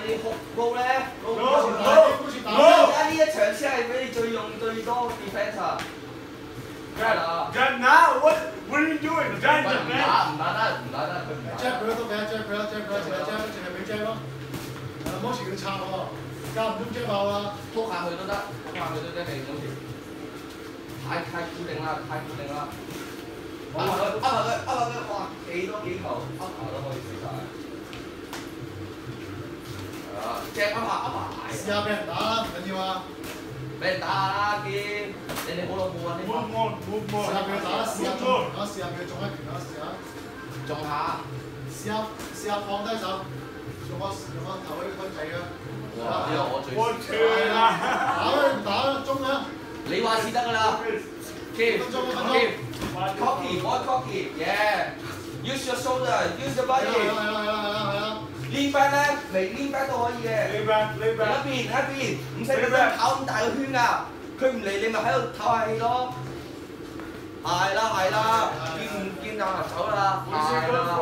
你6咧，6而家呢一場先係俾你最多 defense 啊！梗係啦。 Dad, now what are you doing? Dad, 唔打得，佢唔打。 Jab 佢都得嘅，Jab 佢啦，Jab 佢啦，淨係俾 Jab 咯。冇時要插喎，間唔中 Jab 爆啦。 拖下佢都得，你冇事。太固定啦，噏下佢，哇！幾多幾球噏下都可以死晒。係啊，隻噏下。 試下俾人打啦，唔緊要啊。 俾人打下啦，見你哋好老母啊！你 move on. 試下俾佢打，試下中，試下俾佢中一拳啦，試下。 中下。 試下放低手，用個頭去推掣啊！ 哇！呢個我最係啦， 打啦，中啦。 你話是得㗎啦。Keep. Cocky, yeah. Use your shoulder, use the body. 係啊。 lean back 咧，微 lean back 都可以嘅。 Lay back. 一邊，唔使特登跑咁大個圈啊！佢唔嚟，你咪喺度唞下氣咯。係啦，見就走啦。係啦。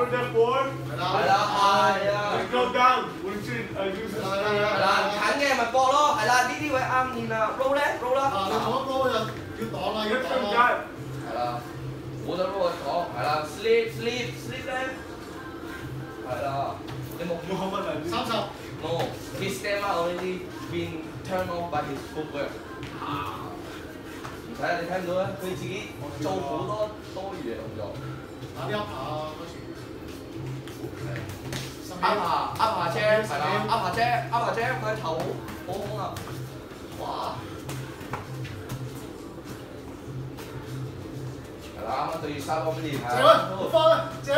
Go down. Use 係啦，近嘅咪搏咯。係啦，呢啲位啱練啊。roll 咧，roll 啦。 你攞波就要擋啦，要擋啦。 係啦，冇得 roll 講，係啦 ，sleep 咧。係啦，你冇。 30。 No, his stamina already been turned off by his footwork. 唔使啊，你睇唔到咧，佢自己做好多餘嘅動作。 打啲 up 下嗰時。 up 下車，係啦，up 下車，佢頭好空啊！哇！係啦，啱啱對沙方面係。 好翻啦，借